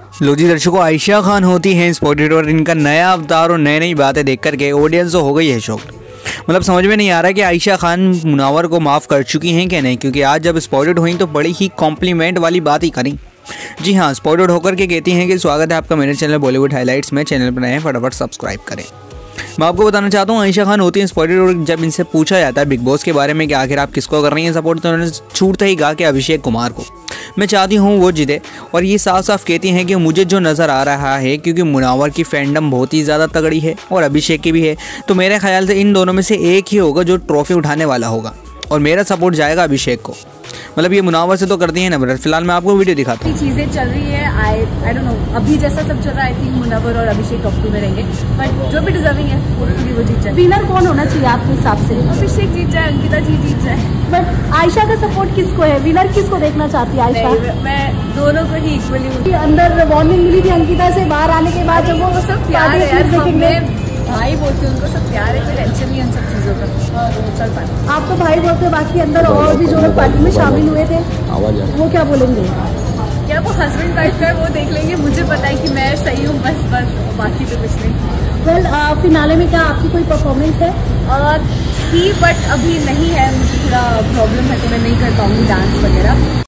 लो जी दर्शकों, आयशा खान होती हैं स्पॉटेड और इनका नया अवतार और नई नई बातें देख करके ऑडियंस तो हो गई है शॉक्ड। मतलब समझ में नहीं आ रहा कि आयशा खान मुनावर को माफ़ कर चुकी हैं कि नहीं, क्योंकि आज जब स्पॉटेड हुई तो बड़ी ही कॉम्प्लीमेंट वाली बात ही करी। जी हाँ, स्पॉटेड होकर के कहती हैं कि स्वागत है आपका मेरे चैनल बॉलीवुड हाइलाइट्स में। चैनल पर नए हैं फटाफट सब्सक्राइब करें। मैं आपको बताना चाहता हूँ, आयशा खान होती है स्पॉटेड और जब इनसे पूछा जाता है बिग बॉस के बारे में कि आखिर आप किसको कर रही हैं सपोर्ट, तो उन्होंने छूटते ही कहा कि अभिषेक कुमार को। मैं चाहती हूँ वो जीते, और ये साफ साफ कहती हैं कि मुझे जो नज़र आ रहा है, क्योंकि मुनावर की फैंडम बहुत ही ज़्यादा तगड़ी है और अभिषेक की भी है, तो मेरे ख्याल से इन दोनों में से एक ही होगा जो ट्रॉफी उठाने वाला होगा, और मेरा सपोर्ट जाएगा अभिषेक को। मतलब ये मुनावर से तो करती है ना। फिलहाल मैं आपको वीडियो दिखाता हूँ। चीजें चल रही है, आई डोंट नो अभी जैसा सब चल रहा है, आई थिंक मुनावर और अभिषेक टॉप 2 में रहेंगे, बट जो भी डिजर्विंग है वो जीत जाए। विनर कौन होना चाहिए आपके हिसाब से? अभिषेक जीत जाए, अंकिता जी जीत जाए। बट आयशा का सपोर्ट किसको है? विनर किसको देखना चाहती है आयशा? मैं दोनों को ही इक्वली। अंदर वार्निंग मिली थी अंकिता से बाहर आने के बाद, जब वो सब प्यार है यार, भाई बोलते हैं उनको, सब प्यार है, कोई टेंशन नहीं है उन सब चीज़ों का। आप तो भाई बोलते हैं, बाकी अंदर और भी जो लोग पार्टी में शामिल हुए थे वो क्या बोलेंगे? क्या वो हस्बैंड वाइफ का वो देख लेंगे, मुझे पता है कि मैं सही हूँ, बस बाकी तो कुछ नहीं। वेल फिनाले में क्या आपकी कोई परफॉर्मेंस है? थी, बट अभी नहीं है, मुझे थोड़ा प्रॉब्लम है तो मैं नहीं कर पाऊंगी डांस वगैरह।